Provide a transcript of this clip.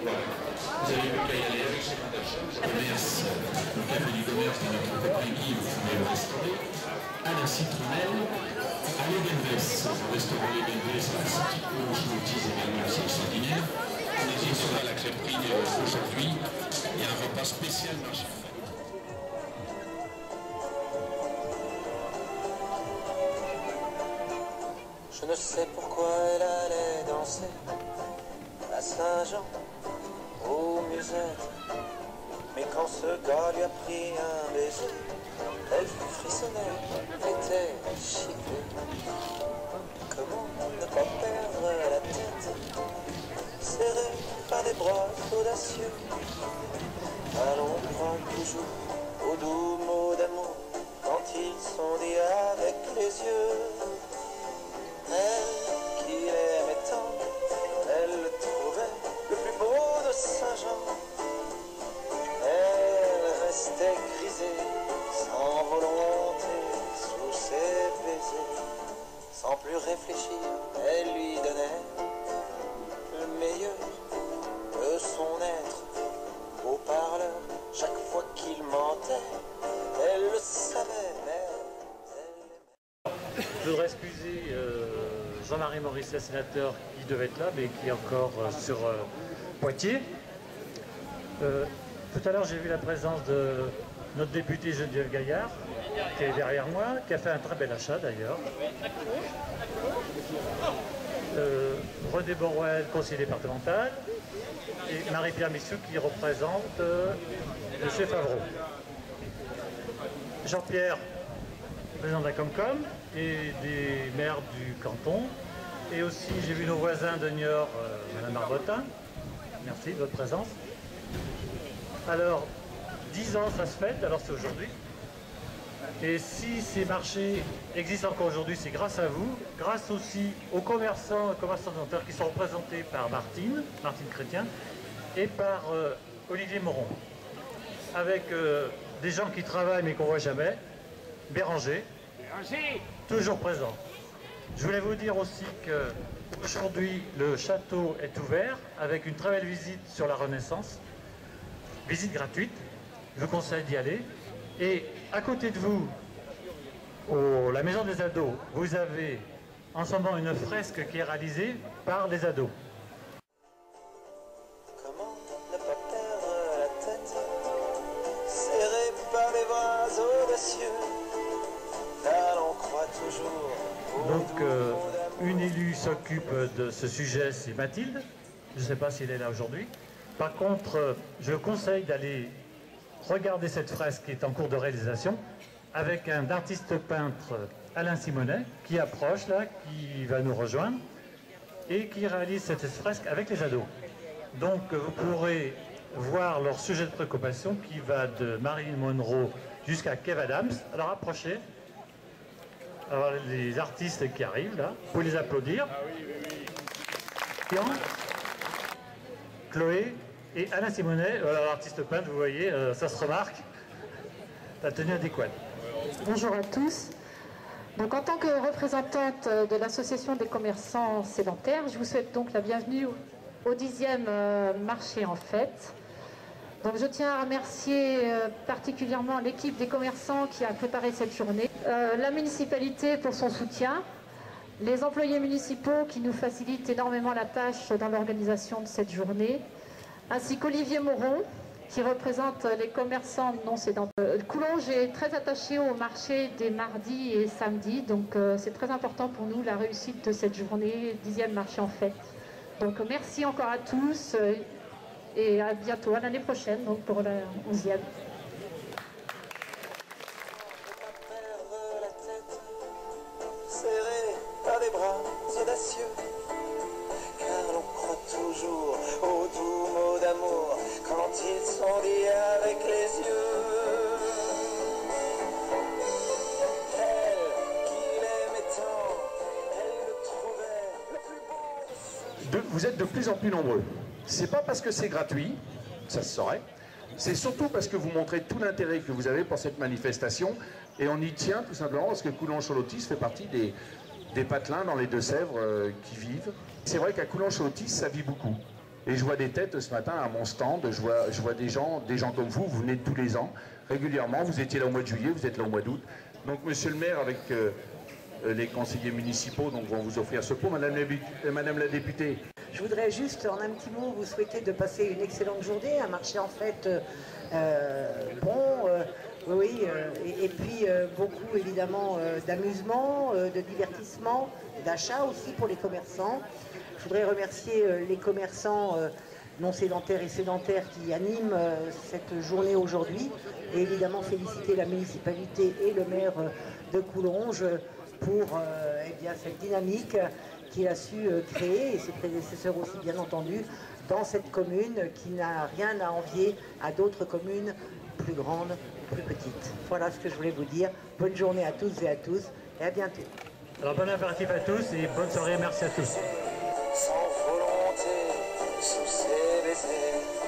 Voilà. Vous avez vu qu'à y aller avec chacun d'achat. Commerce, le café du commerce de notre copain Guy, vous pouvez le restaurer. À la Citronelle, à l'Ebenves, au restaurant l'Ebenves, à Saint-Cloud-Choulotis également aussi extraordinaire. On est bien sûr à la crêperie aujourd'hui. Il y a un repas spécial marché. Je ne sais pourquoi elle allait danser à Saint-Jean, aux musettes. Mais quand ce gars lui a pris un baiser, elle frissonnait, était chiffrée. Comment ne pas perdre la tête, serrée par des bras audacieux? Allons prendre toujours aux doux mots d'amour quand ils sont dits avec les yeux. Elle qui l'aimait tant, elle le trouvait le plus beau de Saint-Jean. Elle restait grisée, sans volonté, sous ses baisers. Sans plus réfléchir, elle lui donnait le meilleur de son être. Au parleur, chaque fois qu'il mentait, elle le savait, mais je voudrais excuser Jean-Marie Morisset, sénateur, qui devait être là, mais qui est encore sur Poitiers. Tout à l'heure, j'ai vu la présence de notre députée Geneviève Gaillard, qui est derrière moi, qui a fait un très bel achat d'ailleurs. René Borwell, conseiller départemental, et Marie-Pierre Missiou, qui représente M. Favreau. Jean-Pierre, président de la Comcom, et des maires du canton. Et aussi, j'ai vu nos voisins de Niort, Mme Marbotin. Merci de votre présence. Alors, 10 ans, ça se fête, alors c'est aujourd'hui. Et si ces marchés existent encore aujourd'hui, c'est grâce à vous, grâce aussi aux commerçants et commerçantes qui sont représentés par Martine Chrétien, et par Olivier Moron. Avec des gens qui travaillent mais qu'on ne voit jamais, Béranger, toujours présent. Je voulais vous dire aussi qu'aujourd'hui, le château est ouvert avec une très belle visite sur la Renaissance. Visite gratuite, je vous conseille d'y aller. Et à côté de vous, la maison des ados, vous avez en ce moment une fresque qui est réalisée par les ados. comment ne pas perdre la tête, serrée par les bras audacieux, car l'on croit toujours au Donc, doux mot d'amour. une élue s'occupe de ce sujet, c'est Mathilde. Je ne sais pas s'il est là aujourd'hui. Par contre, je conseille d'aller regarder cette fresque qui est en cours de réalisation avec un artiste peintre, Alain Simonet, qui approche là, qui va nous rejoindre et qui réalise cette fresque avec les ados. Donc vous pourrez voir leur sujet de préoccupation qui va de Marilyn Monroe jusqu'à Kev Adams. Alors approchez. Alors les artistes qui arrivent là, vous pouvez les applaudir. Chloé et Alain Simonet, l'artiste peintre, vous voyez, ça se remarque, la tenue adéquate. Bonjour à tous. Donc, en tant que représentante de l'association des commerçants sédentaires, je vous souhaite donc la bienvenue au 10e marché en fête. Donc, je tiens à remercier particulièrement l'équipe des commerçants qui a préparé cette journée, la municipalité pour son soutien, les employés municipaux qui nous facilitent énormément la tâche dans l'organisation de cette journée, ainsi qu'Olivier Moron, qui représente les commerçants non sédentaires. Coulonges est très attaché au marché des mardis et samedis, donc c'est très important pour nous la réussite de cette journée, 10e marché en fête. Donc merci encore à tous et à bientôt, à l'année prochaine, donc pour la 11e. La tête serrée par des bras audacieux, car l'on croit toujours aux doux mots d'amour quand ils sont dits avec les yeux. Elle qui l'aimait tant, elle le trouvait le plus beau. Vous êtes de plus en plus nombreux. C'est pas parce que c'est gratuit, ça se saurait, c'est surtout parce que vous montrez tout l'intérêt que vous avez pour cette manifestation, et on y tient tout simplement parce que Coulonges-sur-Lotis fait partie des patelins dans les Deux-Sèvres qui vivent. C'est vrai qu'à Coulonges-sur-Lotis, ça vit beaucoup. Et je vois des têtes ce matin à mon stand, je vois des gens comme vous venez tous les ans, régulièrement, vous étiez là au mois de juillet, vous êtes là au mois d'août. Donc monsieur le maire, avec les conseillers municipaux vont vous offrir ce pot. Madame la députée. Je voudrais juste, en un petit mot, vous souhaiter de passer une excellente journée, un marché en fête bon, et puis beaucoup évidemment d'amusement, de divertissement, d'achat aussi pour les commerçants. Je voudrais remercier les commerçants non sédentaires et sédentaires qui animent cette journée aujourd'hui, et évidemment féliciter la municipalité et le maire de Coulonges pour cette dynamique qu'il a su créer, et ses prédécesseurs aussi bien entendu, dans cette commune qui n'a rien à envier à d'autres communes plus grandes ou plus petites. Voilà ce que je voulais vous dire. Bonne journée à tous et à tous, et à bientôt. Alors bon apéritif à tous et bonne soirée, merci à tous. Sans volonté, sous ses baisers.